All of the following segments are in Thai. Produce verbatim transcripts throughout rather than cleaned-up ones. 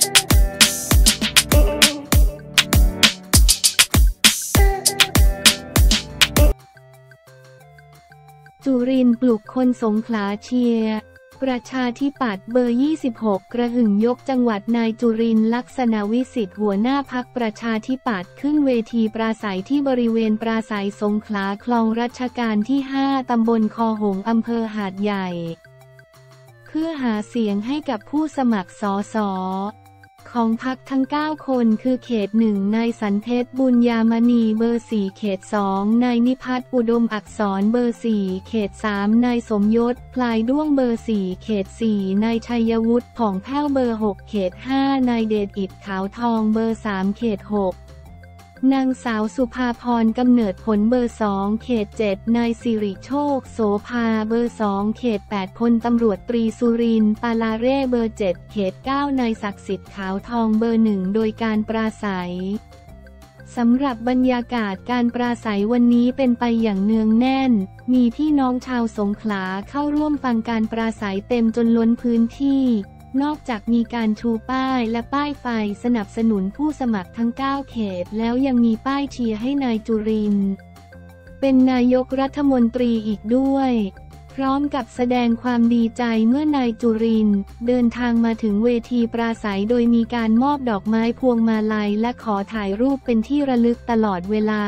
จุรินทร์ปลุกคนสงขลาเชียร์ประชาธิปัตย์เบอร์ยี่สิบหกกระหึ่มยกจังหวัดนายจุรินทร์ลักษณวิสิทธิ์หัวหน้าพรรคประชาธิปัตย์ขึ้นเวทีปราศัยที่บริเวณปราศัยสงขลาคลองรัชกาลที่ห้าตำบลคอหงส์อำเภอหาดใหญ่เพื่อหาเสียงให้กับผู้สมัครสสของพรรคทั้งเก้าคนคือเขตหนึ่งนายสันเพชรบุญญามณีเบอร์สี่เขตสองนายนิพัฒน์อุดมอักษรเบอร์สี่เขตสามนายสมยศพลายด้วงเบอร์สี่เขตสี่นายชัยวุฒิผ่องแผ้วเบอร์หกเขตห้านายเดชอิฐขาวทองเบอร์สามเขตหกนางสาวสุภาพรกำเนิดผลเบอร์สองเขตเจ็ดนายสิริโชคโสภาเบอร์สองเขตแปดพลตำรวจตรีสุรินทร์ปาลาเร่เบอร์เจ็ดเขตเก้านายศักดิ์สิทธิ์ขาวทองเบอร์หนึ่งโดยการปราศัยสำหรับบรรยากาศการปราศัยวันนี้เป็นไปอย่างเนืองแน่นมีพี่น้องชาวสงขลาเข้าร่วมฟังการปราศัยเต็มจนล้นพื้นที่นอกจากมีการชูป้ายและป้ายไฟสนับสนุนผู้สมัครทั้งเก้าเขตแล้วยังมีป้ายเชียร์ให้นายจุรินทร์เป็นนายกรัฐมนตรีอีกด้วยพร้อมกับแสดงความดีใจเมื่อนายจุรินทร์เดินทางมาถึงเวทีปราศัยโดยมีการมอบดอกไม้พวงมาลัยและขอถ่ายรูปเป็นที่ระลึกตลอดเวลา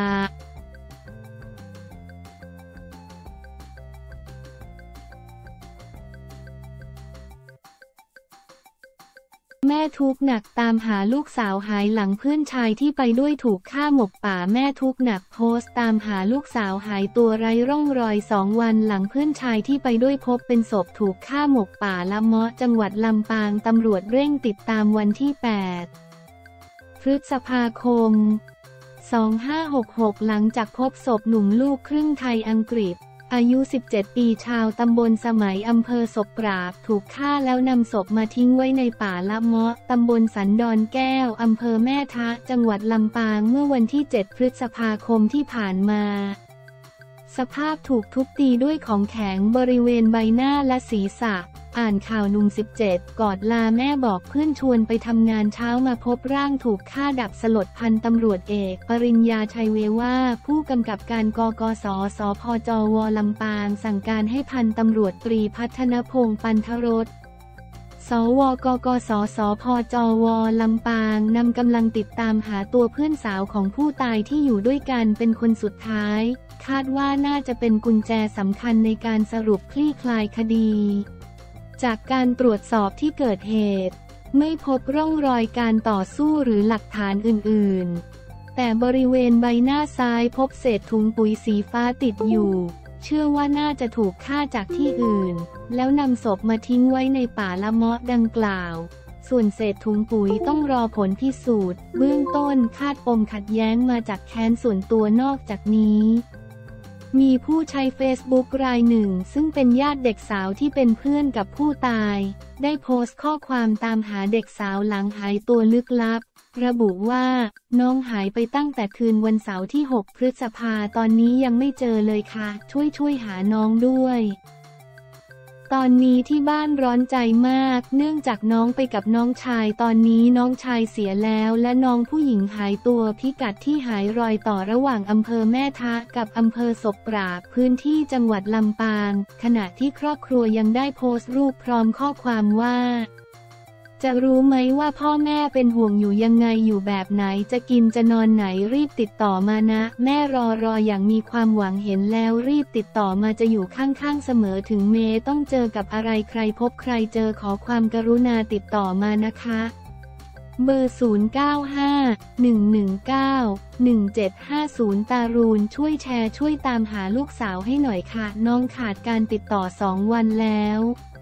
แม่ทุกข์หนักตามหาลูกสาวหายหลังเพื่อนชายที่ไปด้วยถูกฆ่าหมกป่าแม่ทุกข์หนักโพสต์ตามหาลูกสาวหายตัวไร้ร่องรอยสองวันหลังเพื่อนชายที่ไปด้วยพบเป็นศพถูกฆ่าหมกป่าละเมาะจังหวัดลำปางตำรวจเร่งติดตามวันที่แปดพฤษภาคมสองพันห้าร้อยหกสิบหกหลังจากพบศพหนุ่มลูกครึ่งไทยอังกฤษอายุสิบเจ็ดปีชาวตำบลสมัยอำเภอศพปราบถูกฆ่าแล้วนำศพมาทิ้งไว้ในป่าละเมาะตำบลสันดอนแก้วอำเภอแม่ทะจังหวัดลำปางเมื่อวันที่เจ็ดพฤษภาคมที่ผ่านมาสภาพถูกทุบตีด้วยของแข็งบริเวณใบหน้าและศีรษะอ่านข่าวหนุ่มสิบเจ็ดกอดลาแม่บอกเพื่อนชวนไปทำงานเช้ามาพบร่างถูกฆ่าดับสลดพันตำรวจเอกปริญญาชัยเวว่าผู้กำกับการกกสสพจวลำปางสั่งการให้พันตำรวจตรีพัฒนพงษ์ปันทรสสวกกสสพจวลำปางนำกำลังติดตามหาตัวเพื่อนสาวของผู้ตายที่อยู่ด้วยกันเป็นคนสุดท้ายคาดว่าน่าจะเป็นกุญแจสำคัญในการสรุปคลี่คลายคดีจากการตรวจสอบที่เกิดเหตุไม่พบร่องรอยการต่อสู้หรือหลักฐานอื่นๆแต่บริเวณใบหน้าซ้ายพบเศษถุงปุ๋ยสีฟ้าติดอยู่เชื่อว่าน่าจะถูกฆ่าจากที่อื่นแล้วนำศพมาทิ้งไว้ในป่าละเมาะดังกล่าวส่วนเศษถุงปุ๋ยต้องรอผลพิสูจน์เบื้องต้นคาดปมขัดแย้งมาจากแค้นส่วนตัวนอกจากนี้มีผู้ใช้เฟซบุ๊กรายหนึ่งซึ่งเป็นญาติเด็กสาวที่เป็นเพื่อนกับผู้ตายได้โพสต์ข้อความตามหาเด็กสาวหลังหายตัวลึกลับระบุว่าน้องหายไปตั้งแต่คืนวันเสาร์ที่หกพฤษภาตอนนี้ยังไม่เจอเลยค่ะช่วยช่วยหาน้องด้วยตอนนี้ที่บ้านร้อนใจมากเนื่องจากน้องไปกับน้องชายตอนนี้น้องชายเสียแล้วและน้องผู้หญิงหายตัวพิกัดที่หายรอยต่อระหว่างอำเภอแม่ทะกับอำเภอศพปราบพื้นที่จังหวัดลำปางขณะที่ครอบครัวยังได้โพสต์รูปพร้อมข้อความว่าจะรู้ไหมว่าพ่อแม่เป็นห่วงอยู่ยังไงอยู่แบบไหนจะกินจะนอนไหนรีบติดต่อมานะแม่รอรออย่างมีความหวังเห็นแล้วรีบติดต่อมาจะอยู่ข้างๆเสมอถึงเมต้องเจอกับอะไรใครพบใครเจอขอความกรุณาติดต่อมานะคะเบอร์ศูนย์ เก้า ห้า หนึ่ง หนึ่ง เก้า หนึ่ง เจ็ด ห้า ศูนย์ตารูนช่วยแชร์ช่วยตามหาลูกสาวให้หน่อยค่ะน้องขาดการติดต่อสองวันแล้ว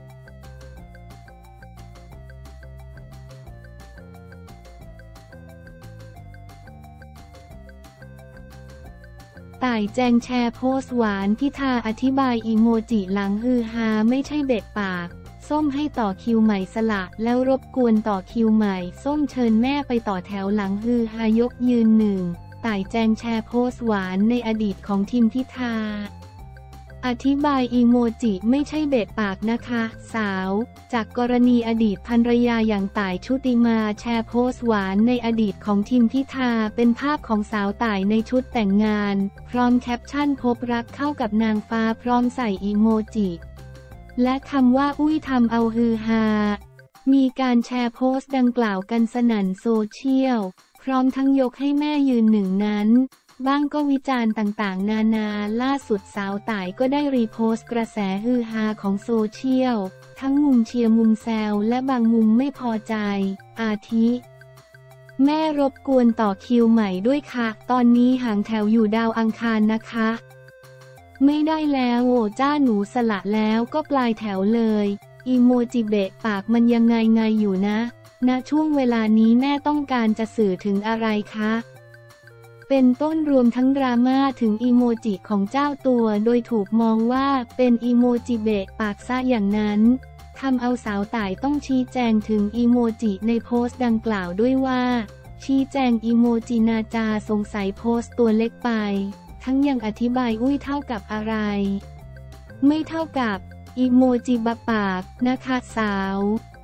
ต่ายแจงแชร์โพสต์หวานพิธาอธิบายอีโมจิหลังฮือฮาไม่ใช่เบะปากส้มให้ต่อคิวใหม่สละแล้วรบกวนต่อคิวใหม่ส้มเชิญแม่ไปต่อแถวหลังฮือฮายกยืนหนึ่งต่ายแจงแชร์โพสต์หวานในอดีตของทีมพิธาอธิบายอีโมจิไม่ใช่เบะปากนะคะสาวจากกรณีอดีตภรรยาอย่างต่ายชุติมาแชร์โพสต์หวานในอดีตของทิมพิธาเป็นภาพของสาวต่ายในชุดแต่งงานพร้อมแคปชั่นพบรักเข้ากับนางฟ้าพร้อมใส่อีโมจิและคำว่าอุ้ยทำเอาฮือฮามีการแชร์โพสต์ดังกล่าวกันสนั่นโซเชียลพร้อมทั้งยกให้แม่ยืนหนึ่งนั้นบ้างก็วิจารณ์ต่างๆนานาล่าสุดสาวต่ายก็ได้รีโพสต์กระแสฮือฮาของโซเชียลทั้งมุมเชียร์มุมแซวและบางมุมไม่พอใจอาทิแม่รบกวนต่อคิวใหม่ด้วยค่ะตอนนี้ห่างแถวอยู่ดาวอังคารนะคะไม่ได้แล้วโอ้จ้าหนูสละแล้วก็ปลายแถวเลยอีโมจิเบะปากมันยังไงไงอยู่นะณช่วงเวลานี้แม่ต้องการจะสื่อถึงอะไรคะเป็นต้นรวมทั้งดราม่าถึงอีโมจิของเจ้าตัวโดยถูกมองว่าเป็นอีโมจิเบะปากซะอย่างนั้นทำเอาสาวต่ายต้องชี้แจงถึงอีโมจิในโพสต์ดังกล่าวด้วยว่าชี้แจงอีโมจินาจาสงสัยโพสต์ตัวเล็กไปทั้งยังอธิบายอุ้ยเท่ากับอะไรไม่เท่ากับอีโมจิบะปากนะคะสาว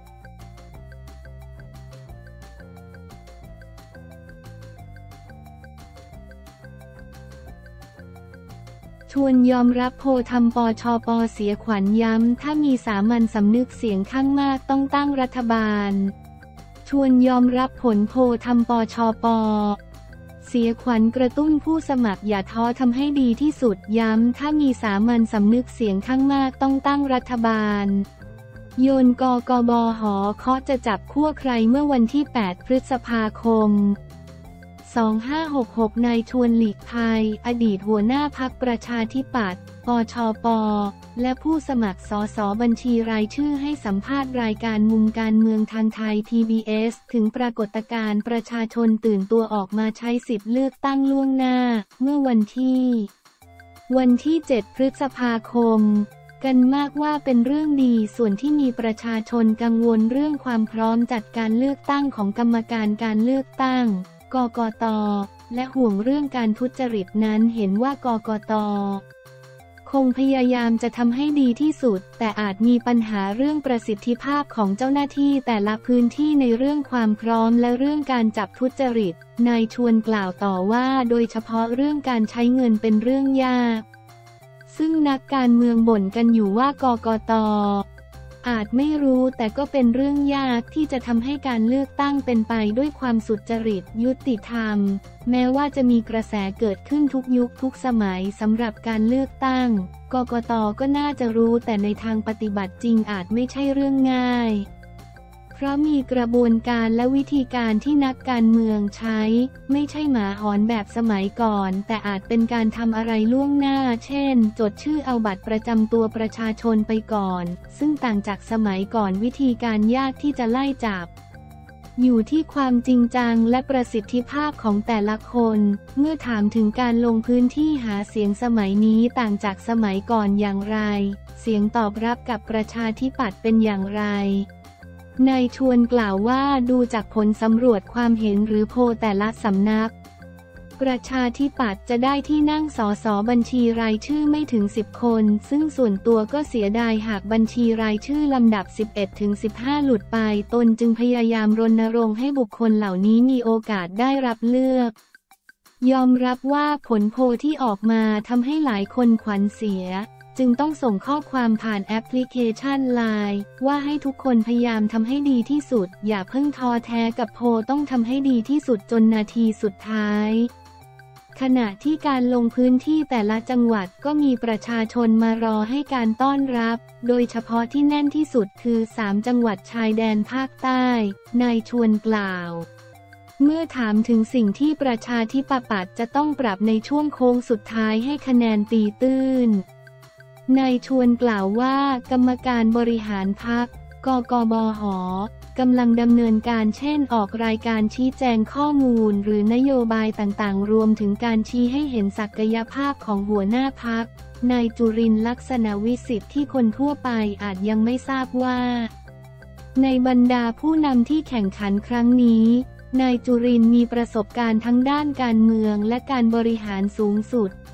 ชวนยอมรับโพทำปชปเสียขวัญย้ำถ้ามีสามัญสำนึกเสียงข้างมากต้องตั้งรัฐบาลชวนยอมรับผลโพทำปชปเสียขวัญกระตุ้นผู้สมัครอย่าท้อทำให้ดีที่สุดย้ำถ้ามีสามัญสำนึกเสียงข้างมากต้องตั้งรัฐบาลโยนกกบหเคาะจะจับขั้วใครเมื่อวันที่แปดพฤษภาคมสองห้าหกหกนายชวนหลีกภัยอดีตหัวหน้าพรรคประชาธิปัตย์ปชปและผู้สมัครสสบัญชีรายชื่อให้สัมภาษณ์รายการมุมการเมืองทางไทย ที บี เอส ถึงปรากฏการณ์ประชาชนตื่นตัวออกมาใช้สิทธิ์เลือกตั้งล่วงหน้าเมื่อวันที่วันที่เจ็ดพฤษภาคมกันมากว่าเป็นเรื่องดีส่วนที่มีประชาชนกังวลเรื่องความพร้อมจัดการเลือกตั้งของกรรมการการเลือกตั้งกกต.และห่วงเรื่องการทุจริตนั้นเห็นว่ากกต.คงพยายามจะทำให้ดีที่สุดแต่อาจมีปัญหาเรื่องประสิทธิภาพของเจ้าหน้าที่แต่ละพื้นที่ในเรื่องความพร้อมและเรื่องการจับทุจริตนายชวนกล่าวต่อว่าโดยเฉพาะเรื่องการใช้เงินเป็นเรื่องยากซึ่งนักการเมืองบ่นกันอยู่ว่ากกต.อาจไม่รู้แต่ก็เป็นเรื่องยากที่จะทำให้การเลือกตั้งเป็นไปด้วยความสุจริตยุติธรรมแม้ว่าจะมีกระแสเกิดขึ้นทุกยุคทุกสมัยสำหรับการเลือกตั้งกกต.ก็น่าจะรู้แต่ในทางปฏิบัติจริงอาจไม่ใช่เรื่องง่ายเพราะมีกระบวนการและวิธีการที่นักการเมืองใช้ไม่ใช่หมาหอนแบบสมัยก่อนแต่อาจเป็นการทำอะไรล่วงหน้าเช่นจดชื่อเอาบัตรประจำตัวประชาชนไปก่อนซึ่งต่างจากสมัยก่อนวิธีการยากที่จะไล่จับอยู่ที่ความจริงจังและประสิทธิภาพของแต่ละคนเมื่อถามถึงการลงพื้นที่หาเสียงสมัยนี้ต่างจากสมัยก่อนอย่างไรเสียงตอบรับกับประชาธิปัตย์เป็นอย่างไรนายชวนกล่าวว่าดูจากผลสำรวจความเห็นหรือโพลแต่ละสำนักประชาธิปัตย์จะได้ที่นั่งสสบัญชีรายชื่อไม่ถึงสิบคนซึ่งส่วนตัวก็เสียดายหากบัญชีรายชื่อลำดับ สิบเอ็ดถึงสิบห้า หลุดไปตนจึงพยายามรณรงค์ให้บุคคลเหล่านี้มีโอกาสได้รับเลือกยอมรับว่าผลโพลที่ออกมาทำให้หลายคนขวัญเสียจึงต้องส่งข้อความผ่านแอปพลิเคชัน ไลน์ ว่าให้ทุกคนพยายามทำให้ดีที่สุดอย่าเพิ่งท้อแท้กับโพลต้องทำให้ดีที่สุดจนนาทีสุดท้ายขณะที่การลงพื้นที่แต่ละจังหวัดก็มีประชาชนมารอให้การต้อนรับโดยเฉพาะที่แน่นที่สุดคือสามจังหวัดชายแดนภาคใต้นายชวนกล่าวเมื่อถามถึงสิ่งที่ประชาธิปัตย์จะต้องปรับในช่วงโค้งสุดท้ายให้คะแนนตีตื้นนายชวนกล่าวว่ากรรมการบริหารพรรคกกบห.กำลังดำเนินการเช่นออกรายการชี้แจงข้อมูลหรือนโยบายต่างๆรวมถึงการชี้ให้เห็นศักยภาพของหัวหน้าพรรคนายจุรินทร์ลักษณวิสิทธิ์ที่คนทั่วไปอาจยังไม่ทราบว่าในบรรดาผู้นำที่แข่งขันครั้งนี้นายจุรินทร์มีประสบการณ์ทั้งด้านการเมืองและการบริหารสูงสุด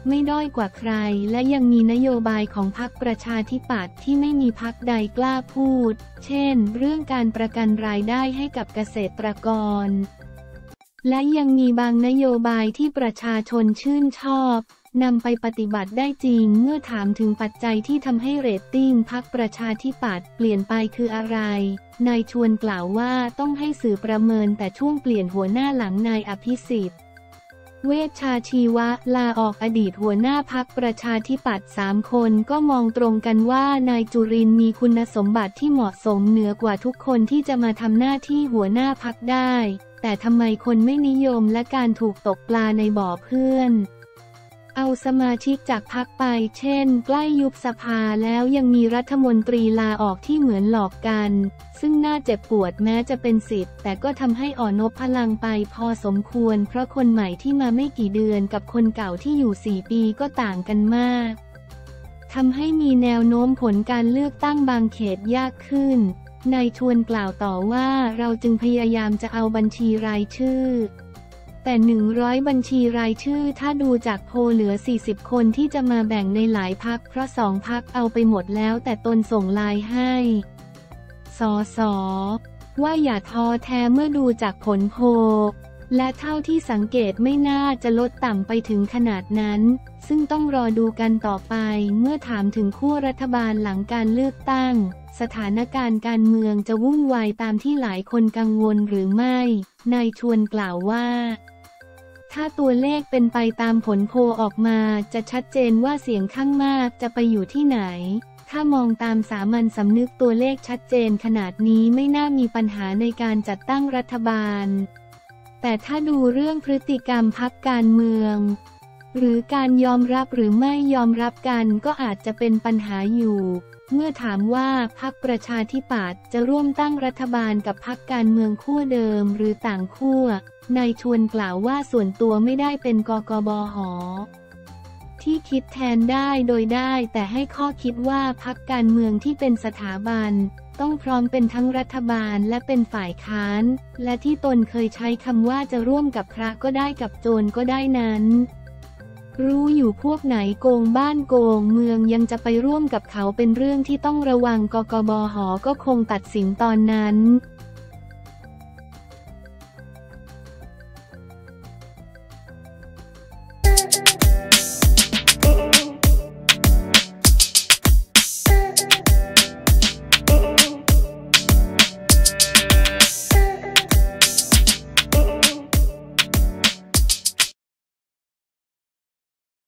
ไม่ด้อยกว่าใครและยังมีนโยบายของพรรคประชาธิปัตย์ที่ไม่มีพรรคใดกล้าพูดเช่นเรื่องการประกันรายได้ให้กับเกษตรกรและยังมีบางนโยบายที่ประชาชนชื่นชอบนำไปปฏิบัติได้จริงเมื่อถามถึงปัจจัยที่ทำให้เรตติ้งพรรคประชาธิปัตย์เปลี่ยนไปคืออะไรนายชวนกล่าวว่าต้องให้สื่อประเมินแต่ช่วงเปลี่ยนหัวหน้าหลังนายอภิสิทธิ์เวชชาชีวะลาออกอดีตหัวหน้าพรรคประชาธิปัตย์สามคนก็มองตรงกันว่านายจุรินทร์มีคุณสมบัติที่เหมาะสมเหนือกว่าทุกคนที่จะมาทำหน้าที่หัวหน้าพรรคได้แต่ทำไมคนไม่นิยมและการถูกตกปลาในบ่อเพื่อนเอาสมาชิกจากพรรคไปเช่นใกล้ยุบสภาแล้วยังมีรัฐมนตรีลาออกที่เหมือนหลอกกันซึ่งน่าเจ็บปวดแม้จะเป็นสิทธิ์แต่ก็ทำให้อ่อนนบพลังไปพอสมควรเพราะคนใหม่ที่มาไม่กี่เดือนกับคนเก่าที่อยู่สี่ปีก็ต่างกันมากทำให้มีแนวโน้มผลการเลือกตั้งบางเขตยากขึ้นนายชวนกล่าวต่อว่าเราจึงพยายามจะเอาบัญชีรายชื่อแต่หนึ่งร้อยบัญชีรายชื่อถ้าดูจากโพลเหลือสี่สิบคนที่จะมาแบ่งในหลายพรรคเพราะสองพรรคเอาไปหมดแล้วแต่ตนส่งไลน์ให้สสว่าอย่าท้อแท้เมื่อดูจากผลโพลและเท่าที่สังเกตไม่น่าจะลดต่ำไปถึงขนาดนั้นซึ่งต้องรอดูกันต่อไปเมื่อถามถึงขั้วรัฐบาลหลังการเลือกตั้งสถานการณ์การเมืองจะวุ่นวายตามที่หลายคนกังวลหรือไม่นายชวนกล่าวว่าถ้าตัวเลขเป็นไปตามผลโพลออกมาจะชัดเจนว่าเสียงข้างมากจะไปอยู่ที่ไหนถ้ามองตามสามัญสำนึกตัวเลขชัดเจนขนาดนี้ไม่น่ามีปัญหาในการจัดตั้งรัฐบาลแต่ถ้าดูเรื่องพฤติกรรมพรรคการเมืองหรือการยอมรับหรือไม่ยอมรับกันก็อาจจะเป็นปัญหาอยู่เมื่อถามว่าพรรคประชาธิปัตย์จะร่วมตั้งรัฐบาลกับพรรคการเมืองขั้วเดิมหรือต่างขั้วนายชวนกล่าวว่าส่วนตัวไม่ได้เป็นกกบห.ที่คิดแทนได้โดยได้แต่ให้ข้อคิดว่าพรรคการเมืองที่เป็นสถาบันต้องพร้อมเป็นทั้งรัฐบาลและเป็นฝ่ายค้านและที่ตนเคยใช้คำว่าจะร่วมกับพระก็ได้กับโจรก็ได้นั้นรู้อยู่พวกไหนโกงบ้านโกงเมืองยังจะไปร่วมกับเขาเป็นเรื่องที่ต้องระวังกกบห.ก็คงตัดสินตอนนั้น